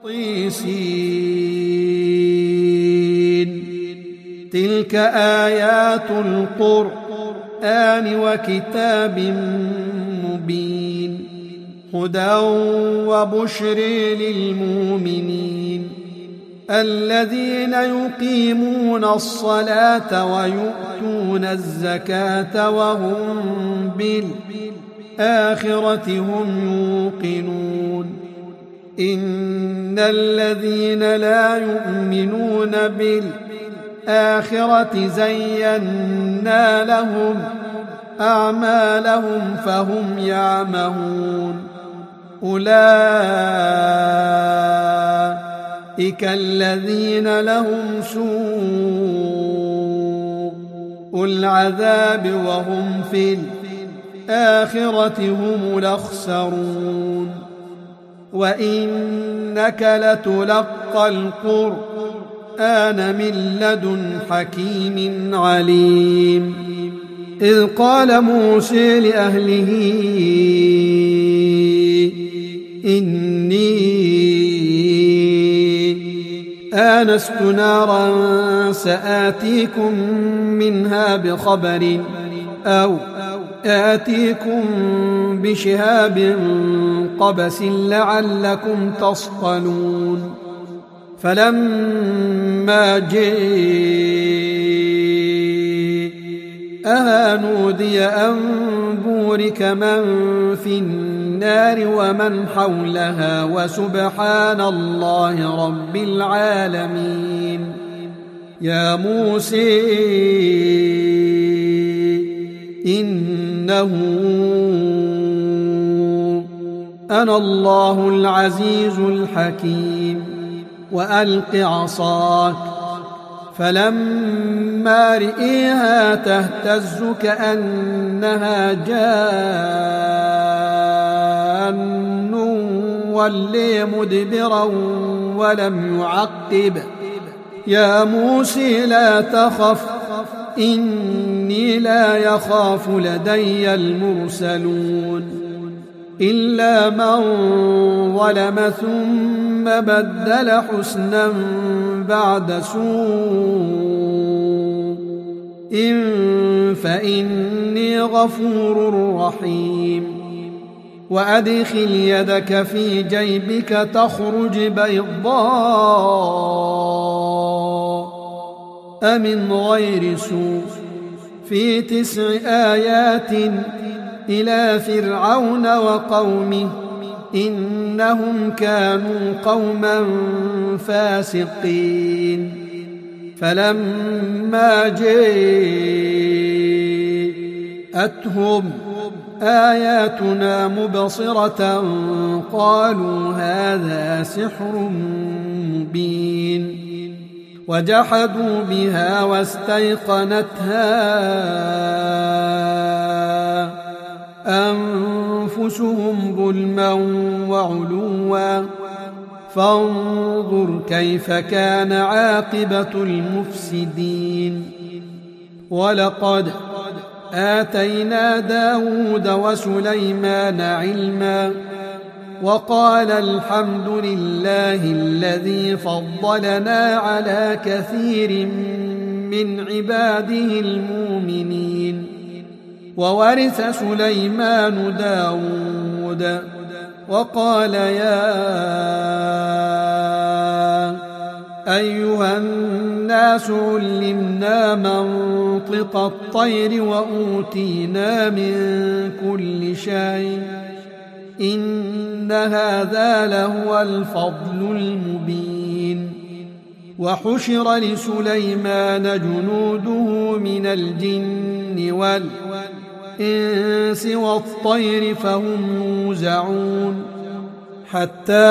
طيسين. تلك آيات القرآن وكتاب مبين هدى وبشر للمؤمنين الذين يقيمون الصلاة ويؤتون الزكاة وهم بالآخرة هم يوقنون. إن الذين لا يؤمنون بالآخرة زينا لهم أعمالهم فهم يعمهون. أولئك الذين لهم سوء العذاب وهم في الآخرة هم الأخسرون. وإنك لتلقى القرآن من لدن حكيم عليم. إذ قال موسى لأهله إني آنست نارا سآتيكم منها بخبر أو آتيكم بشهاب قبس لعلكم تصطلون. فلما جاءها نودي أن بورك من في النار ومن حولها وسبحان الله رب العالمين. يا موسى إنه أنا الله العزيز الحكيم وألق عصاك. فلما رئيها تهتز كأنها جان ولي مدبرا ولم يعقب. يا موسى لا تخف إني لا يخاف لدي المرسلون إلا من ظلم ثم بدل حسنا بعد سوء فإني غفور رحيم. وأدخل يدك في جيبك تخرج بيضاء من غير سوء في 9 آيات إلى فرعون وقومه إنهم كانوا قوما فاسقين. فلما جاءتهم آياتنا مبصرة قالوا هذا سحر مبين. وجحدوا بها واستيقنتها أنفسهم ظلما وعلوا فانظر كيف كان عاقبة المفسدين. ولقد آتينا داود وسليمان علما وقال الحمد لله الذي فضلنا على كثير من عباده المؤمنين. وورث سليمان داود وقال يا أيها الناس علمنا منطق الطير وأوتينا من كل شيء إن هذا لهو الفضل المبين. وحشر لسليمان جنوده من الجن والإنس والطير فهم يوزعون حتى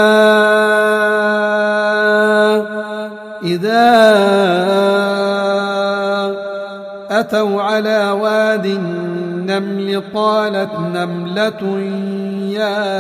إذا أتوا على واد النمل قالت نملة يا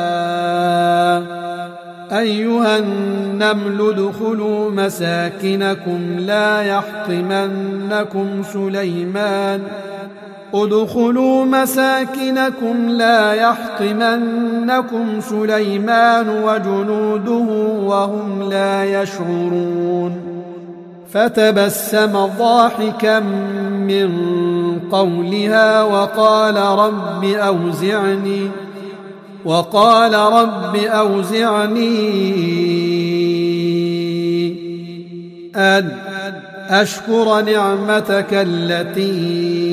أيها النمل ادخلوا مساكنكم لا يحطمنكم سليمان ادخلوا مساكنكم لا يحطمنكم سليمان وجنوده وهم لا يشعرون فتبسم ضاحكا من قولها وقال رب أوزعني أن أشكر نعمتك التي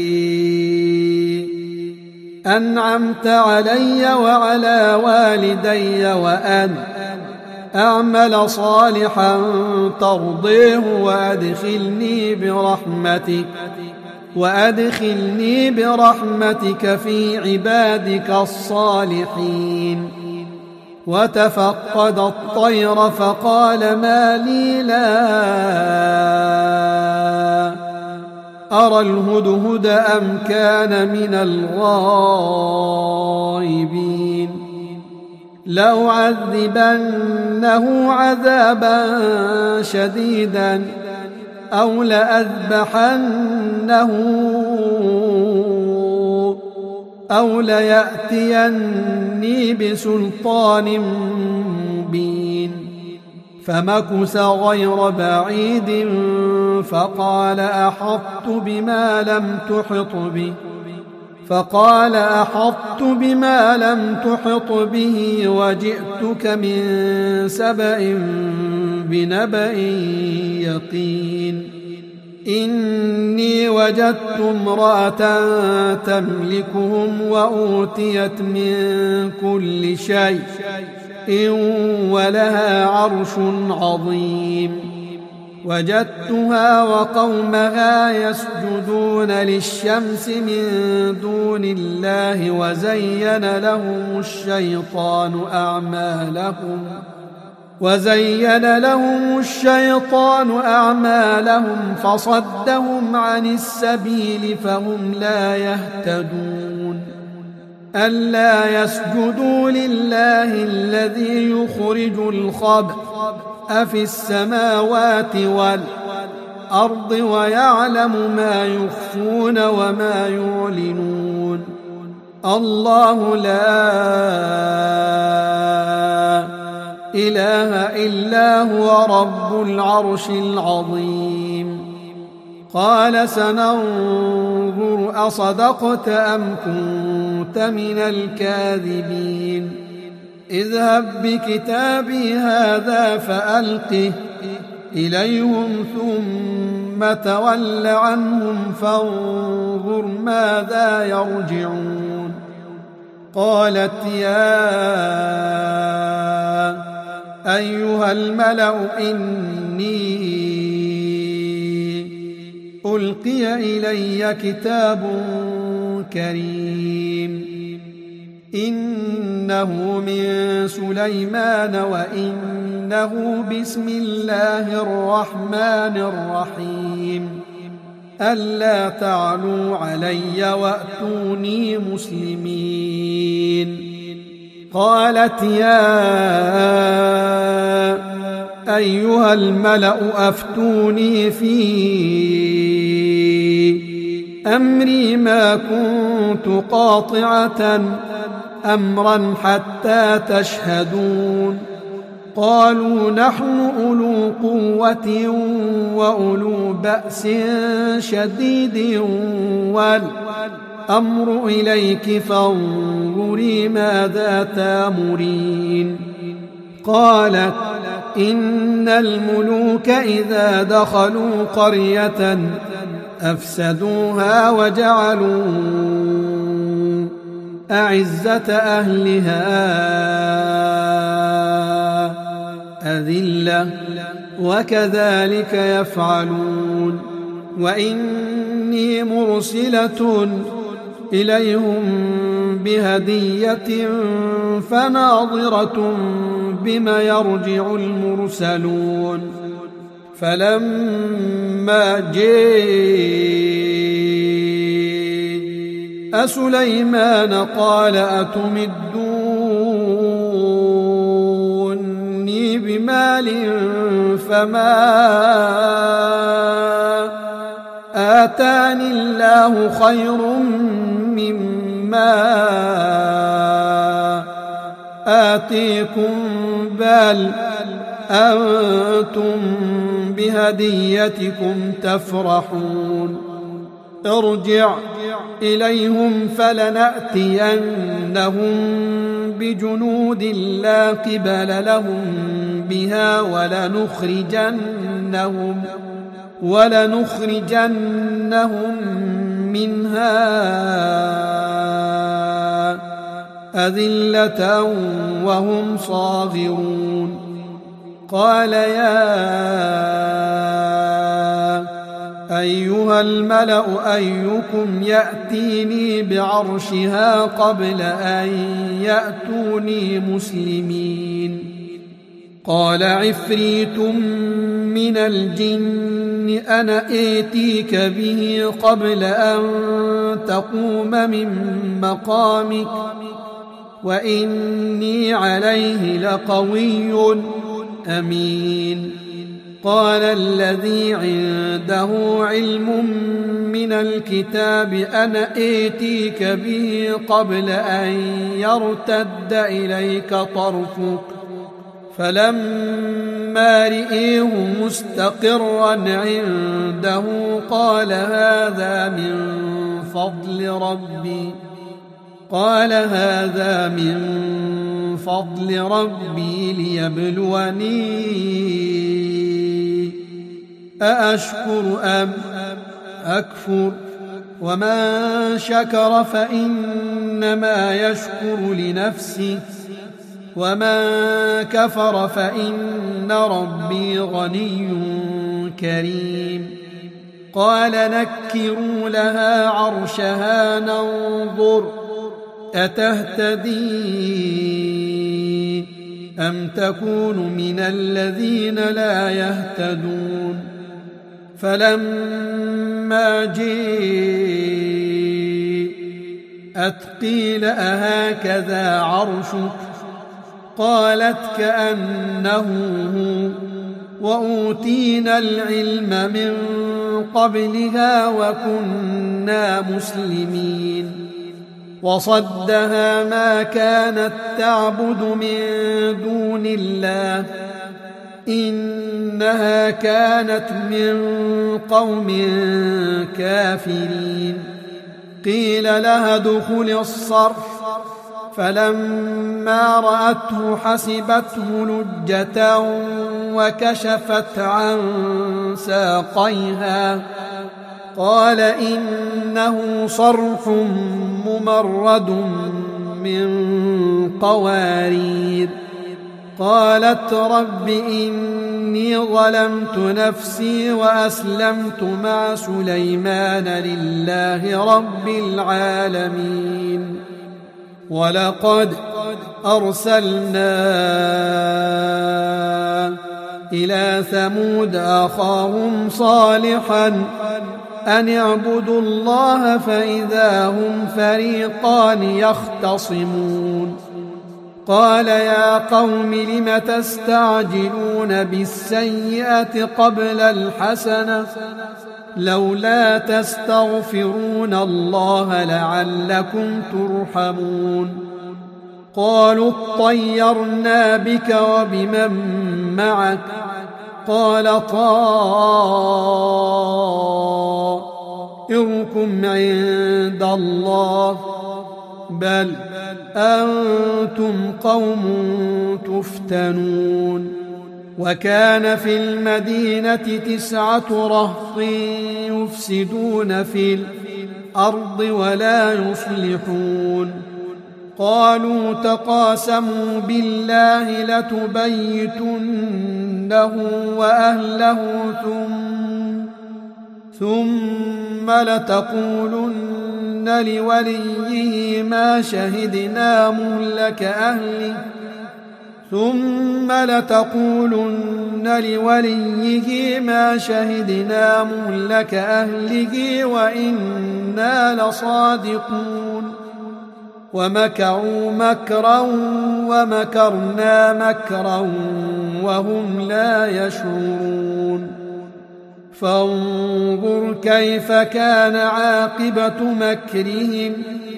أنعمت علي وعلى والدي وأن أعمل صالحا ترضيه وأدخلني برحمتك في عبادك الصالحين وتفقد الطير فقال ما لي لا أرى الهدهد أم كان من الغائبين لأعذبنه عذابا شديدا أو لأذبحنه أو ليأتيني بسلطان مبين فمكث غير بعيد فقال أحطت بما لم تحط به وجئتك من سبأ بنبأ يقين إني وجدت امرأة تملكهم وأوتيت من كل شيء ولها عرش عظيم وجدتها وقومها يسجدون للشمس من دون الله وزين لهم الشيطان أعمالهم فصدهم عن السبيل فهم لا يهتدون ألا يسجدوا لله الذي يخرج الخبء في السماوات والأرض ويعلم ما يخفون وما يعلنون الله لا إله إلا هو رب العرش العظيم قال سننظر أصدقت أم كنت من الكاذبين اذهب بكتابي هذا فألقه إليهم ثم تول عنهم فانظر ماذا يرجعون قالت يا أيها الملأ إني ألقي إلي كتاب كريم إنه من سليمان وإنه بسم الله الرحمن الرحيم ألا تعلوا علي وأتوني مسلمين قالت يا أيها الملأ أفتوني في أمري ما كنت قاطعة أمرا حتى تشهدون قالوا نحن أولو قوة وأولو بأس شديد والأمر إليك فانظري ماذا تامرين قالت إن الملوك إذا دخلوا قرية أفسدوها وجعلوا أعزة أهلها أذلة وكذلك يفعلون وإني مرسلة إليهم بهدية فناظرة بما يرجع المرسلون فلما جاء سليمان قال أتمدوني بمال فما آتاني الله خير مما آتيكم بل أنتم بهديتكم تفرحون ارجع إليهم فلنأتينهم بجنود لا قبل لهم بها ولنخرجنهم منها أذلة وهم صاغرون قال يا أيها الملأ أيكم يأتيني بعرشها قبل أن يأتوني مسلمين قال عفريت من الجن أنا آتيك به قبل أن تقوم من مقامك وإني عليه لقوي أمين قال الذي عنده علم من الكتاب أنا آتيك به قبل أن يرتد إليك طرفك فلما رئيه مستقرا عنده قال هذا من فضل ربي ليبلوني أأشكر أم أكفر ومن شكر فإنما يشكر لنفسه ومن كفر فإن ربي غني كريم قال نكروا لها عرشها ننظر أتهتدي أم تكون من الذين لا يهتدون فلما جاءت قيل أهكذا عرشك قالت كأنه هو وأوتينا العلم من قبلها وكنا مسلمين وصدها ما كانت تعبد من دون الله إنها كانت من قوم كافرين قيل لها ادخل الصرح فلما رأته حسبته لجة وكشفت عن ساقيها قال إنه صرح ممرد من قوارير قالت رب إني ظلمت نفسي وأسلمت مع سليمان لله رب العالمين ولقد أرسلنا إلى ثمود أخاهم صالحا أن اعبدوا الله فإذا هم فريقان يختصمون قال يا قوم لم تستعجلون بالسيئة قبل الحسنة لولا تستغفرون الله لعلكم ترحمون قالوا اطيرنا بك وبمن معك قال طائركم عند الله بل أنتم قوم تفتنون وكان في المدينة 9 رهط يفسدون في الأرض ولا يصلحون قالوا تقاسموا بالله لتبيتنه وأهله ثم لتقولن لوليه ما شهدنا مهلك أهله وإنا لصادقون ومكروا مكرا ومكرنا مكرا وهم لا يشعرون فانظر كيف كان عاقبة مكرهم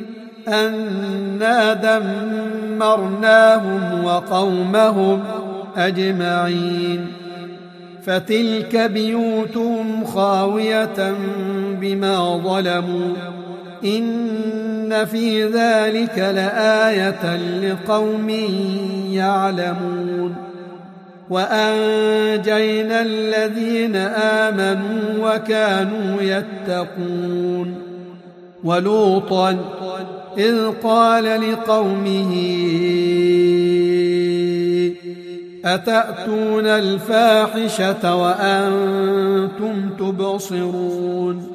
أنا دمرناهم وقومهم أجمعين فتلك بيوتهم خاوية بما ظلموا إن في ذلك لآية لقوم يعلمون وأنجينا الذين آمنوا وكانوا يتقون ولوطا إذ قال لقومه أتأتون الفاحشة وأنتم تبصرون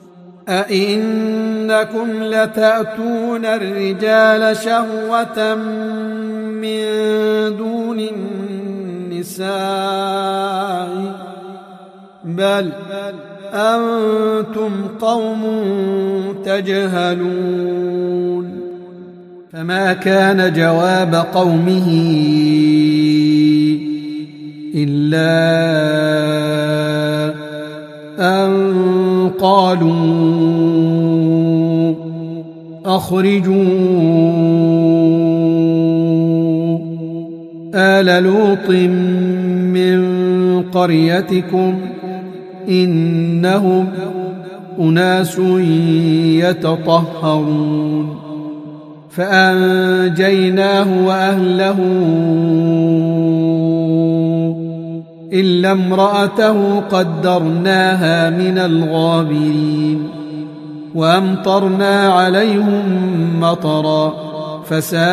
أئنكم لتأتون الرجال شهوة من دون النساء بل أنتم قوم تجهلون فما كان جواب قومه إلا أن قالوا أخرجوا آل لوط من قريتكم إنهم أناس يتطهرون فأنجيناه وأهله إلا امرأته قدرناها من الغابرين وأمطرنا عليهم مطرا فساء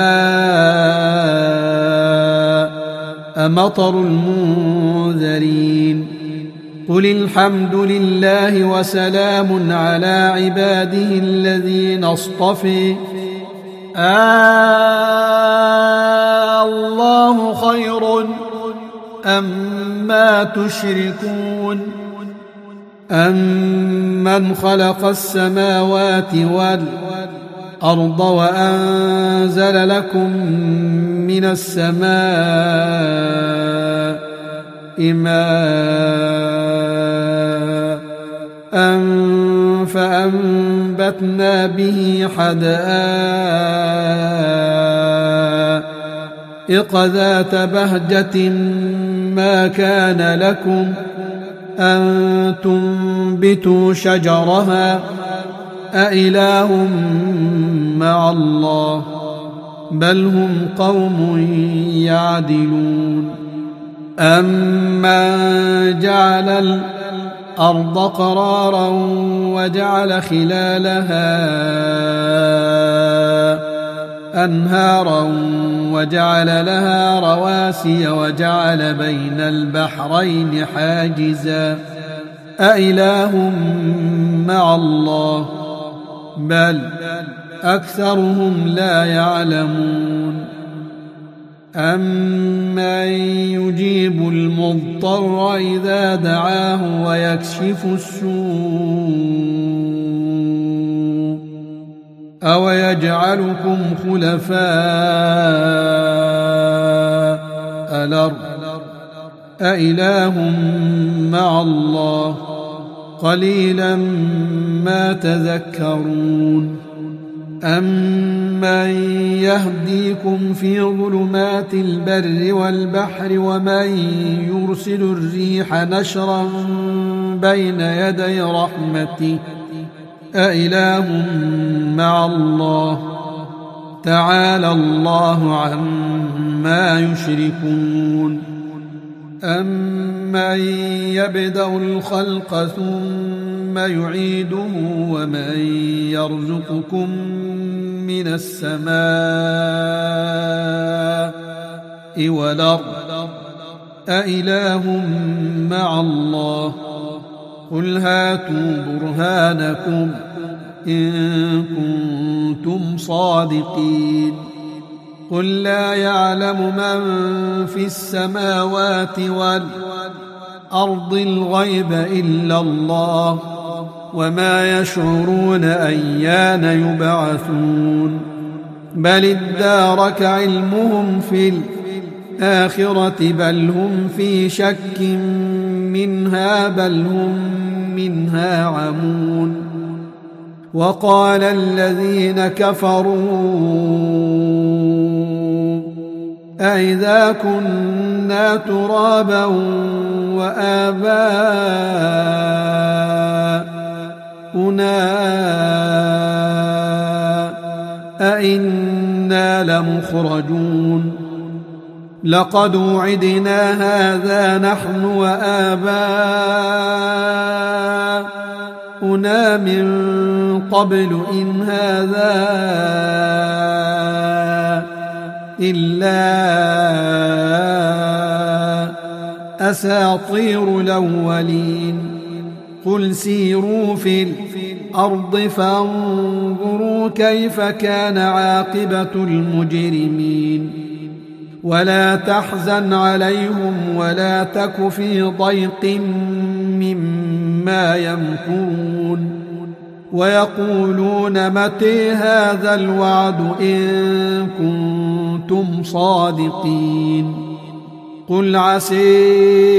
مطر المنذرين قل الحمد لله وسلام على عباده الذين اصطفى الله خير أما تشركون أمن خلق السماوات والأرض وأنزل لكم من السماء ماء فأنبتنا به حدائق ذات بهجة ما كان لكم أن تنبتوا شجرها أإله مع الله بل هم قوم يعدلون أمن جعل الأرض قرارا وجعل خلالها أنهارا وجعل لها رواسي وجعل بين البحرين حاجزا أإله مع الله بل أكثرهم لا يعلمون أمن يجيب المضطر إذا دعاه ويكشف السوء أو يجعلكم خلفاء الأرض أإله مع الله قليلا ما تذكرون أمن يهديكم في ظلمات البر والبحر ومن يرسل الريح نشرا بين يدي رحمته أإله مع الله تعالى الله عما يشركون أمن يبدأ الخلق ثم يعيده ومن يرزقكم من السماء والأرض أإله مع الله قل هاتوا برهانكم إن كنتم صادقين قل لا يعلم من في السماوات والأرض الغيب إلا الله وما يشعرون أيان يبعثون بل ادارك علمهم في الآخرة بل هم في شك منها بل هم منها عمون. وقال الذين كفروا أئذا كنا ترابا وآباؤنا أئنا لمخرجون لقد وعدنا هذا نحن وآباؤنا من قبل إن هذا إلا أساطير الأولين. قل سيروا في الأرض فانظروا كيف كان عاقبة المجرمين. ولا تحزن عليهم ولا تك في ضيق مما يمكرون. ويقولون متى هذا الوعد إن كنتم صادقين. قل عسى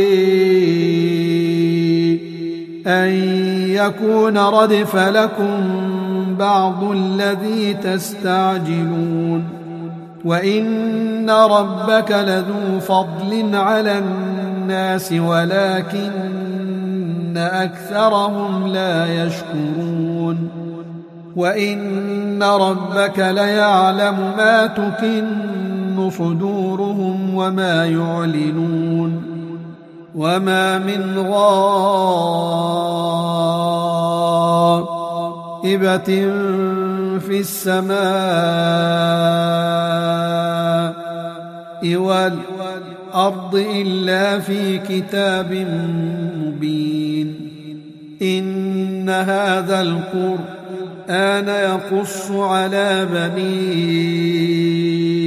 أن يكون ردف لكم بعض الذي تستعجلون. وإن ربك لذو فضل على الناس ولكن أكثرهم لا يشكرون. وإن ربك ليعلم ما تكن صدورهم وما يعلنون. وما من غائبة في السماء والأرض إلا في كتاب مبين. إن هذا القرآن يقص على بني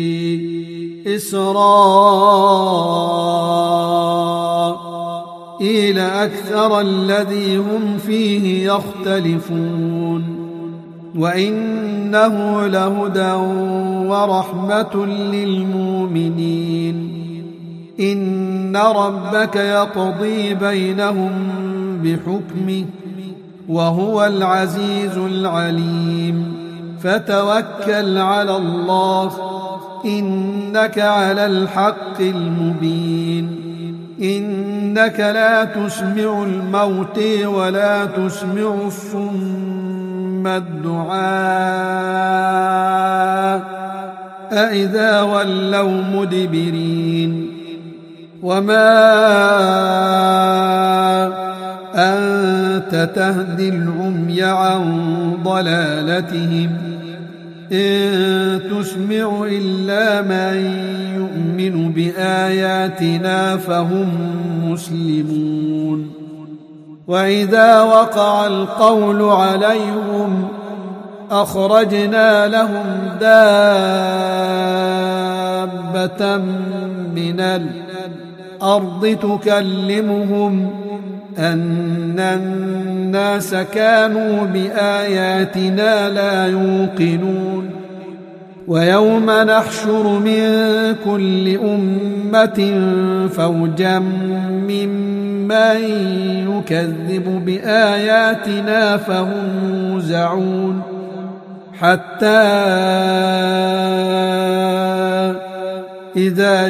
إسرائيل أكثر الذي هم فيه يختلفون. وإنه لهدى ورحمة للمؤمنين. إن ربك يقضي بينهم بحكمه وهو العزيز العليم. فتوكل على الله إنك على الحق المبين. إنك لا تسمع الموتى ولا تسمع الصم الدعاء أئذا ولوا مدبرين. وما أنت تهدي العمي عن ضلالتهم إن تسمع إلا من يؤمن بآياتنا فهم مسلمون. وإذا وقع القول عليهم أخرجنا لهم دابة من الأرض تكلمهم أن الناس كانوا بآياتنا لا يوقنون. ويوم نحشر من كل أمة فوجا ممن يكذب بآياتنا فهم يوزعون حتى إذا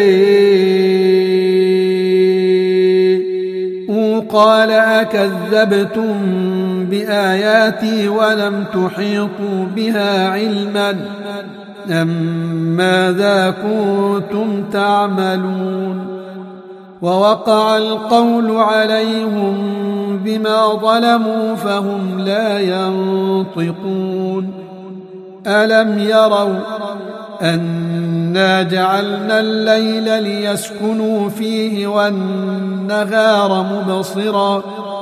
جاءوا قال أكذبتم بآياتي ولم تحيطوا بها علما أم ماذا كنتم تعملون. ووقع القول عليهم بما ظلموا فهم لا ينطقون. ألم يروا أنا جعلنا الليل ليسكنوا فيه والنهار مبصرا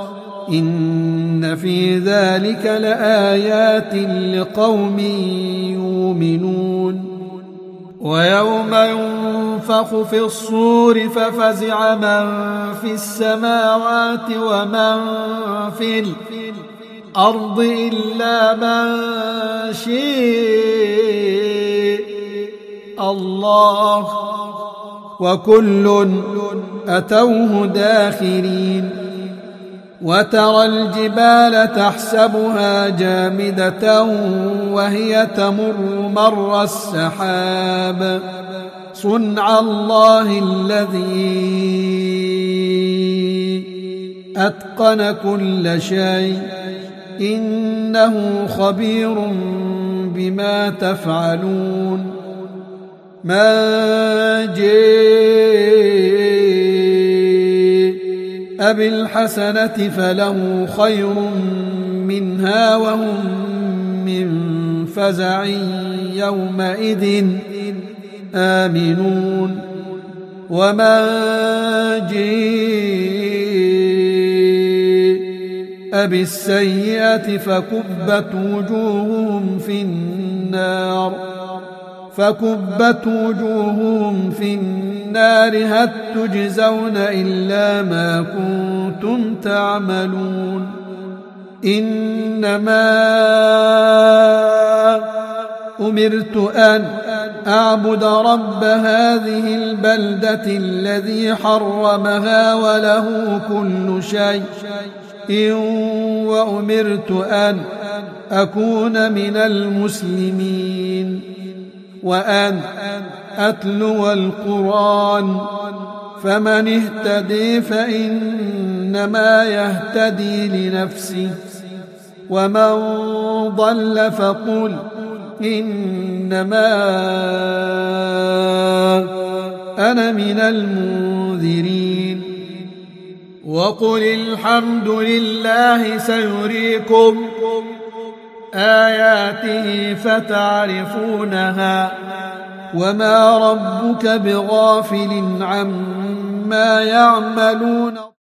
إن في ذلك لآيات لقوم يؤمنون. ويوم ينفخ في الصور ففزع من في السماوات ومن في الأرض إلا من شاء الله وكل أتوه داخرين وترى الجبال تحسبها جامدة وهي تمر مر السحاب صنع الله الذي أتقن كل شيء إنه خبير بما تفعلون من جاء بالحسنة فله خير منها وهم من فزع يومئذ آمنون ومن جاء بالسيئة فكبت وجوههم في النار هل تجزون إلا ما كنتم تعملون إنما أمرت أن أعبد رب هذه البلدة الذي حرمها وله كل شيء وأمرت أن أكون من المسلمين وأن أتلو القرآن فمن اهتدي فإنما يهتدي لنفسه ومن ضل فقل إنما أنا من المنذرين وقل الحمد لله سيريكم آياته فتعرفونها وما ربك بغافل عما يعملون